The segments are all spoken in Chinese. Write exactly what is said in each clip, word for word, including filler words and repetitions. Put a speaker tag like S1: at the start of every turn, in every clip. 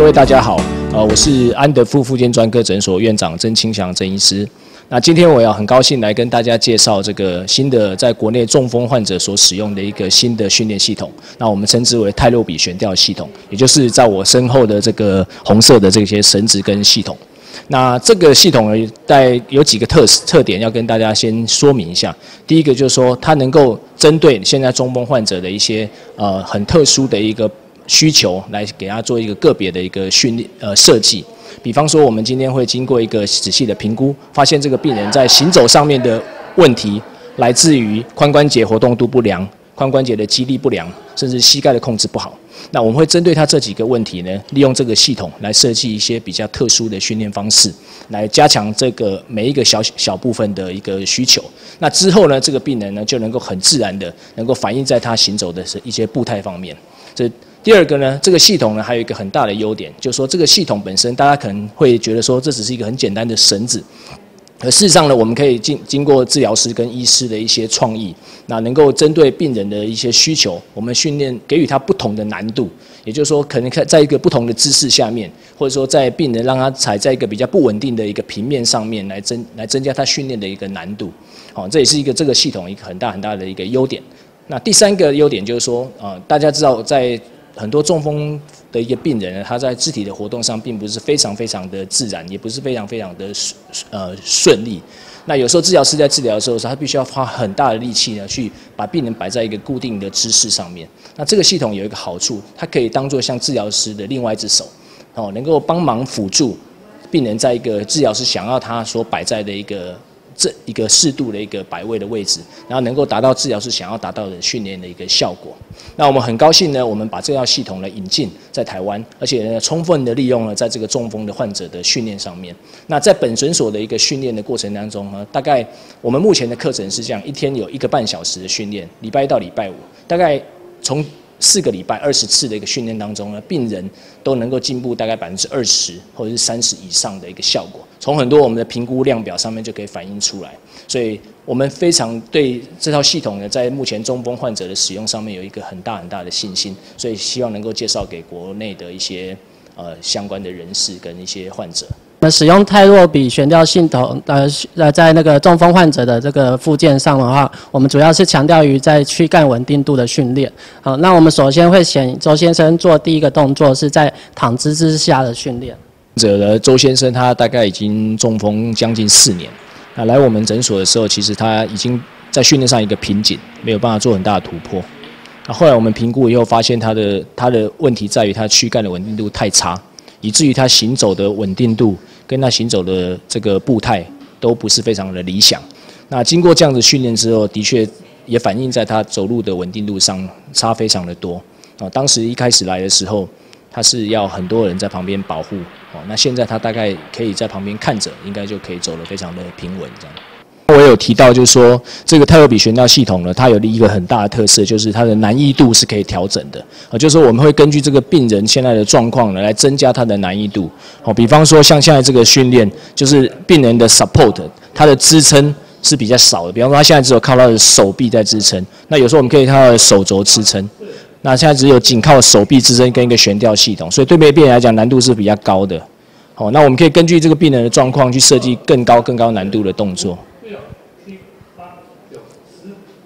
S1: 各位大家好，呃，我是安德富复健专科诊所院长曾清祥曾医师。那今天我要很高兴来跟大家介绍这个新的在国内中风患者所使用的一个新的训练系统。那我们称之为泰洛比悬吊系统，也就是在我身后的这个红色的这些绳子跟系统。那这个系统呢，带有几个特特点要跟大家先说明一下。第一个就是说，它能够针对现在中风患者的一些呃很特殊的一个需求，来给他做一个个别的一个训练呃设计。比方说，我们今天会经过一个仔细的评估，发现这个病人在行走上面的问题来自于髋关节活动度不良、髋关节的肌力不良，甚至膝盖的控制不好。那我们会针对他这几个问题呢，利用这个系统来设计一些比较特殊的训练方式，来加强这个每一个小小部分的一个需求。那之后呢，这个病人呢就能够很自然的能够反映在他行走的一些步态方面。这第二个呢，这个系统呢还有一个很大的优点，就是说这个系统本身，大家可能会觉得说这只是一个很简单的绳子。而事实上呢，我们可以经经过治疗师跟医师的一些创意，那能够针对病人的一些需求，我们训练给予他不同的难度。也就是说，可能在一个不同的姿势下面，或者说在病人让他踩在一个比较不稳定的一个平面上面，来增来增加他训练的一个难度。好，这也是一个这个系统一个很大很大的一个优点。那第三个优点就是说，呃，大家知道在很多中风的一个病人呢，他在肢体的活动上并不是非常非常的自然，也不是非常非常的呃顺利。那有时候治疗师在治疗的时候，他必须要花很大的力气呢，去把病人摆在一个固定的姿势上面。那这个系统有一个好处，它可以当作像治疗师的另外一只手，哦，能够帮忙辅助病人在一个治疗师想要他所摆在的一个这一个适度的一个摆位的位置，然后能够达到治疗师想要达到的训练的一个效果。那我们很高兴呢，我们把这套系统呢引进在台湾，而且呢充分的利用了在这个中风的患者的训练上面。那在本诊所的一个训练的过程当中呢，大概我们目前的课程是这样，一天有一个半小时的训练，礼拜一到礼拜五，大概从四个礼拜二十次的一个训练当中呢，病人都能够进步大概百分之二十或者是三十以上的一个效果。从很多我们的评估量表上面就可以反映出来，所以我们非常对这套系统呢，在目前中风患者的使用上面有一个很大很大的信心，所以希望能够介绍给国内的一些呃相关的人士跟一些患者。
S2: 我们使用泰洛比悬吊系统，呃呃，在那个中风患者的这个附件上的话，我们主要是强调于在躯干稳定度的训练。好，那我们首先会请周先生做第一个动作，是在躺姿之下的训练。
S1: 者的周先生，他大概已经中风将近四年。那来我们诊所的时候，其实他已经在训练上一个瓶颈，没有办法做很大的突破。那后来我们评估以后，发现他的他的问题在于他躯干的稳定度太差，以至于他行走的稳定度跟他行走的这个步态都不是非常的理想。那经过这样子训练之后，的确也反映在他走路的稳定度上差非常的多。啊，当时一开始来的时候，他是要很多人在旁边保护，哦，那现在他大概可以在旁边看着，应该就可以走得非常的平稳这样。我有提到就是说，这个泰洛比悬吊系统呢，它有一个很大的特色，就是它的难易度是可以调整的，啊，就是说我们会根据这个病人现在的状况呢，来增加它的难易度。哦，比方说像现在这个训练，就是病人的 support， 它的支撑是比较少的，比方说他现在只有靠他的手臂在支撑，那有时候我们可以靠他的手肘支撑。那现在只有仅靠手臂支撑跟一个悬吊系统，所以对病人来讲难度是比较高的。好，那我们可以根据这个病人的状况去设计更高、更高难度的动作。
S3: 六、七、八、九、十，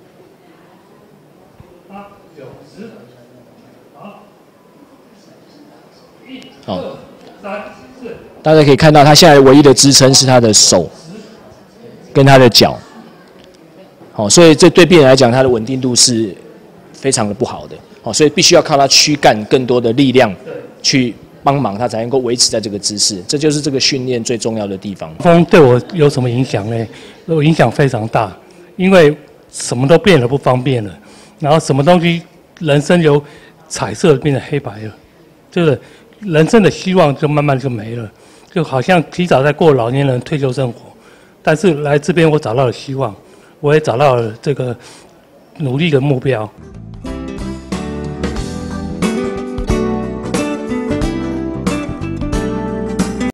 S3: 八、九、十，好，一、二、三、四。
S1: 大家可以看到，他现在唯一的支撑是他的手跟他的脚。好，所以这对病人来讲，他的稳定度是非常的不好的。哦，所以必须要靠他躯干更多的力量去帮忙，他才能够维持在这个姿势。这就是这个训练最重要的地方。
S3: 风对我有什么影响呢？我影响非常大，因为什么都变得不方便了，然后什么东西，人生由彩色变成黑白了，就是人生的希望就慢慢就没了，就好像提早在过老年人退休生活。但是来这边我找到了希望，我也找到了这个努力的目标。